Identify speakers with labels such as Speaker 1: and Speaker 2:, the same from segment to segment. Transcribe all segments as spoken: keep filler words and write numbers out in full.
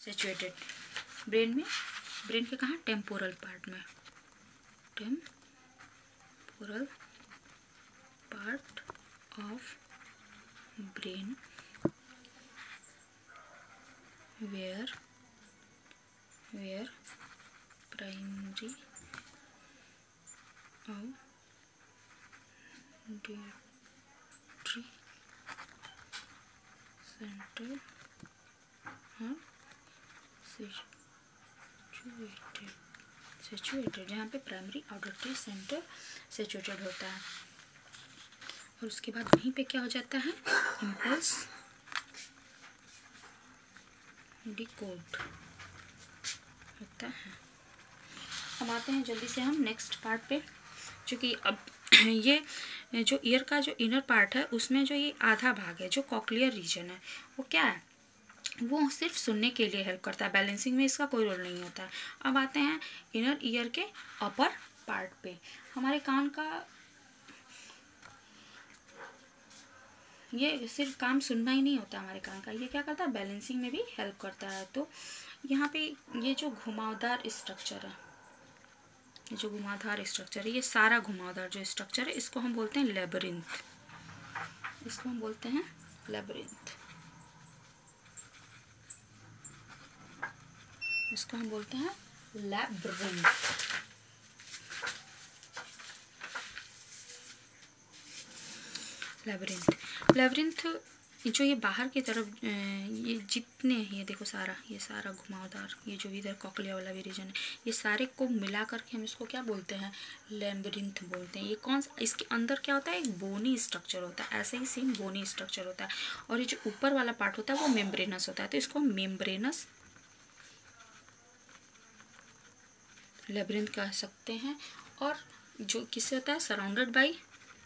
Speaker 1: Situated brain में, brain के कहाँ, टेम्पोरल पार्ट में, temporal part of brain where where primary auditory center are situated situated जहाँ पे प्राइमरी ऑडिटरी सेंटर सिचुएटेड होता है। और उसके बाद वहीं पे क्या हो जाता है, इम्पल्स डिकोड होता है। अब आते हैं जल्दी से हम नेक्स्ट पार्ट पे, क्योंकि अब ये जो ईयर का जो इनर पार्ट है उसमें जो ये आधा भाग है जो कॉक्लियर रीजन है वो क्या है, वो सिर्फ सुनने के लिए हेल्प करता है, बैलेंसिंग में इसका कोई रोल नहीं होता है। अब आते हैं इनर ईयर के अपर पार्ट पे। हमारे कान का ये सिर्फ काम सुनना ही नहीं होता हमारे कान का, ये क्या करता है, बैलेंसिंग में भी हेल्प करता है। तो यहाँ पे ये जो घुमावदार स्ट्रक्चर है, ये जो घुमावदार स्ट्रक्चर है, ये सारा घुमावदार जो स्ट्रक्चर है इसको हम बोलते हैं लेबरिंथ, इसको हम बोलते हैं लेबरिंथ, इसको हम बोलते हैं लेबरिंथ। लेबरिंथ लेबरिंथ जो ये बाहर की तरफ ये जितने ये देखो सारा ये सारा घुमावदार ये जो इधर कॉकलिया वाला भी रीजन है, ये सारे को मिला करके हम इसको क्या बोलते हैं, लेबरिंथ बोलते हैं। ये कौन सा, इसके अंदर क्या होता है, एक बोनी स्ट्रक्चर होता है, ऐसे ही सेम बोनी स्ट्रक्चर होता है। और ये जो ऊपर वाला पार्ट होता है वो मेम्ब्रेनस होता है, तो इसको मेम्ब्रेनस लेबरिंथ कह सकते हैं। और जो किससे होता है, surrounded by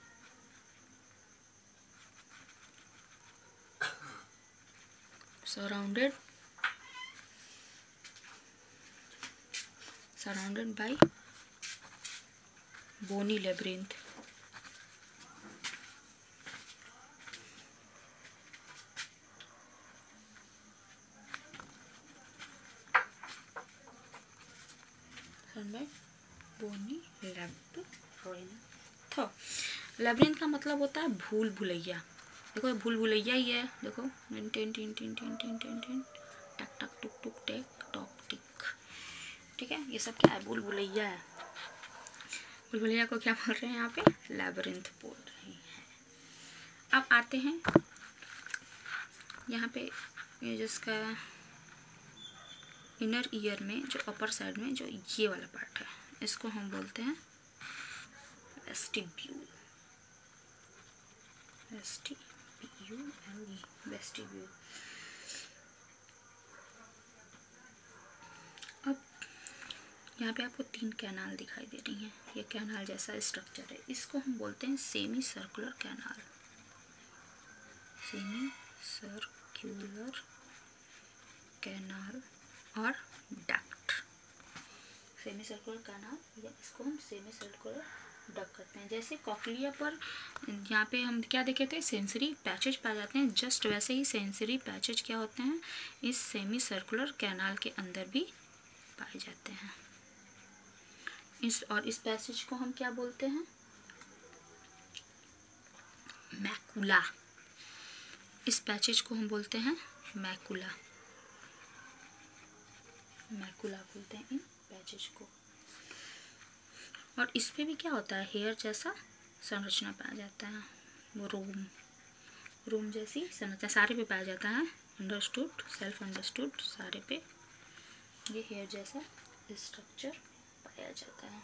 Speaker 1: surrounded surrounded by bony labyrinth। Bony labyrinth. Labyrinth का मतलब होता है भूल भुलैया। देखो भूल भुलैया ही है, देखो टिन टिन टिन टिन टिन टिन टिन टिन टक टक टुक टुक टेक टॉक टिक, ठीक है, ये सब क्या है, भूल भुलैया है। भूल भुलैया को क्या बोल रहे हैं यहाँ पे, लेबरिंथ बोल रहे हैं। अब आते हैं यहाँ पे ये जिसका इनर ईयर में जो अपर साइड में जो ये वाला पार्ट है इसको हम बोलते हैं वेस्टिब्यूल, वेस्टिब्यूल वेस्टिब्यूल। अब यहाँ पे आपको तीन कैनाल दिखाई दे रही हैं, ये कैनाल जैसा स्ट्रक्चर है, इसको हम बोलते हैं semi circular canal, semi circular canal और डक्ट। सेमी सर्कुलर कैनाल या इसको हम सेमी सर्कुलर डक करते हैं। जैसे कॉकलिया पर यहाँ पे हम क्या देखे थे, सेंसरी पैचेज पाए जाते हैं, जस्ट वैसे ही सेंसरी पैचेज क्या होते हैं, इस सेमी सर्कुलर कैनाल के अंदर भी पाए जाते हैं। इस और इस पैचेज को हम क्या बोलते हैं, मैकुला। इस पैचेज को हम बोलते हैं मैकुला, मैकुला बोलते हैं इन पैचेज को। और इस पे भी क्या होता है, हेयर जैसा संरचना पाया जाता है, वो रोम रोम जैसी संरचना सारे पे पाया जाता है, अंडरस्टूड सेल्फ अंडरस्टूड, सारे पे ये हेयर जैसा स्ट्रक्चर पाया जाता है।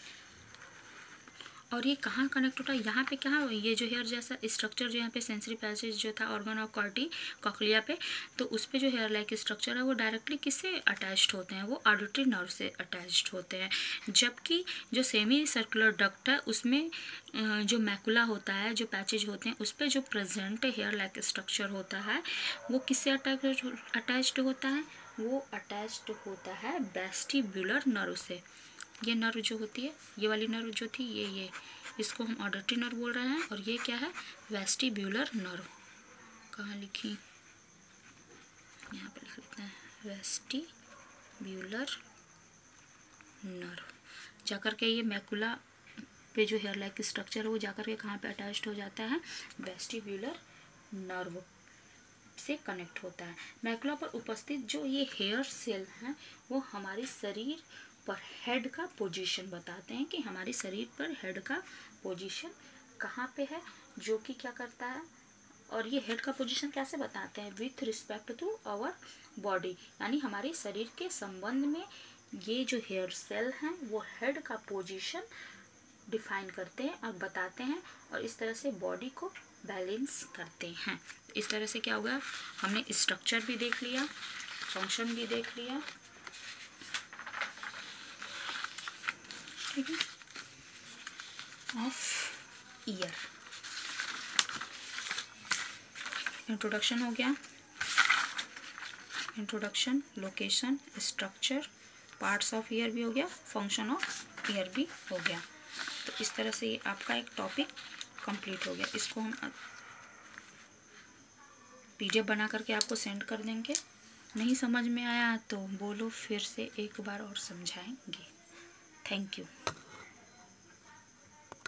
Speaker 1: और ये कहाँ कनेक्ट होता है, यहाँ पे क्या, ये जो हेयर जैसा स्ट्रक्चर जो यहाँ पे सेंसरी पैसेज जो था ऑर्गन ऑफ कॉर्टी कॉकलिया पे, तो उस पे जो हेयर लाइक स्ट्रक्चर है वो डायरेक्टली किससे अटैच्ड होते हैं, वो ऑडिटरी नर्व से अटैच्ड होते हैं। जबकि जो सेमी सर्कुलर डक्ट है उसमें जो मैकुला होता है, जो पैचेज होते हैं उस पर जो प्रेजेंट हेयर लाइक स्ट्रक्चर होता है वो किससे अटैच्ड होता है, वो अटैच्ड होता है वेस्टिब्युलर नर्व से। ये नर्व जो होती है, ये वाली नर्व जो थी ये ये इसको हम ऑडिटरी नर्व बोल रहे हैं, और ये क्या है, वेस्टिब्युलर नर्व। कहाँ लिखी, यहाँ पे लिख लेते हैं वेस्टिब्यूलर नर्व। जाकर के ये मैकुला पे जो हेयर लाइक स्ट्रक्चर है वो जाकर के कहाँ पे अटैच्ड हो जाता है, वेस्टिब्यूलर नर्व से कनेक्ट होता है। मैकुला पर उपस्थित जो ये हेयर सेल हैं वो हमारे शरीर पर हेड का पोजीशन बताते हैं कि हमारे शरीर पर हेड का पोजीशन कहाँ पे है, जो कि क्या करता है। और ये हेड का पोजीशन कैसे बताते हैं, with respect to our body, यानी हमारे शरीर के संबंध में ये जो हेयर सेल हैं वो हेड का पोजीशन डिफाइन करते हैं और बताते हैं, और इस तरह से बॉडी को बैलेंस करते हैं। इस तरह से क्या होगा, हमने स्ट्रक्चर भी देख लिया, फंक्शन भी देख लिया, ठीक है, ऑफ ईयर। इंट्रोडक्शन हो गया, introduction, location, structure, parts of ear भी हो गया, फंक्शन ऑफ ईयर भी हो गया। तो इस तरह से आपका एक टॉपिक कंप्लीट हो गया। इसको हम पीडीएफ बना करके आपको सेंड कर देंगे। नहीं समझ में आया तो बोलो, फिर से एक बार और समझाएंगे। Thank you.